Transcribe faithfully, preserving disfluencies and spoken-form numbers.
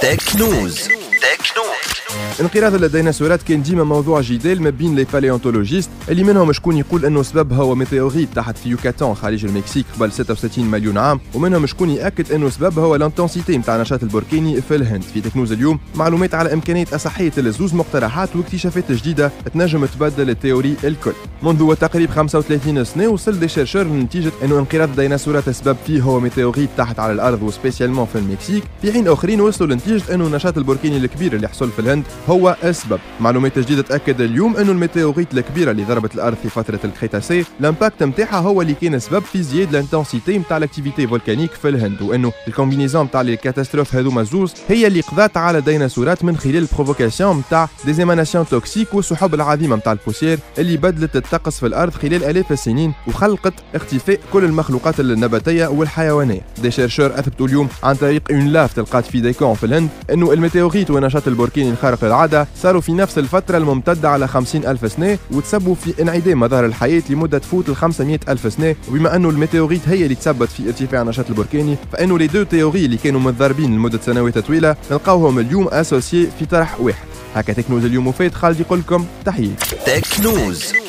تكنوز. انقراض الديناصورات كان ديما موضوع جدال ما بين لي باليونتولوجيست اللي منهم شكون يقول انه سببها هو ميتيوريت تحت في يوكاتان خارج المكسيك قبل ستة وستين مليون عام، ومنهم شكون ياكد انه سببها هو الانتنسيتي نتاع النشاط البركاني في الهند. في تكنوز اليوم معلومات على امكانيه اصحيه الزوز مقترحات واكتشافات جديده تنجم تبدل التيوري الكل. منذ تقريبا خمسة وثلاثين سنه وصل دي شيرشور لنتيجه انه انقراض الديناصورات السبب فيه هو ميتيوريت تحت على الارض وسبيسيالمون في المكسيك، في حين اخرين وصلوا لنتيجه انه النشاط البركاني الكبير اللي حصل في الهند هو السبب. معلومات جديده تاكد اليوم انه الميتيوريت الكبيره اللي ضربت الارض في فتره الكريتاسي الامباكت نتاعها هو اللي كان سبب في زياده الانتنسيتي نتاع الاكتيفيتي فولكانيك في الهند، وانه الكومبينيزون نتاع الكاتاستروف هذوما زوز هي اللي قضات على الديناصورات من خلال البروفوكاسيون نتاع ديزيماناسيون توكسيك والسحب العظيمه نتاع البوسير اللي بدلت الطقس في الارض خلال الاف السنين وخلقت اختفاء كل المخلوقات النباتيه والحيوانيه. دي شيرشور اثبتوا اليوم عن طريق اون لاف تلقات في ديكون في الهند انه الميتيوريت والنشاط البركاني الخارق للعاده صاروا في نفس الفتره الممتده على خمسين ألف سنه وتسببوا في انعدام مظاهر الحياه لمده تفوت ال خمسمائة ألف سنه. وبما انه الميتيوريت هي اللي تسببت في ارتفاع النشاط البركاني فانه لي دو تيوري اللي كانوا متضاربين لمده سنوات طويله نلقاوهم اليوم اسوسيي في طرح واحد. هكا تكنوز اليوم وفات خالد يقول لكم تحيه. تكنوز.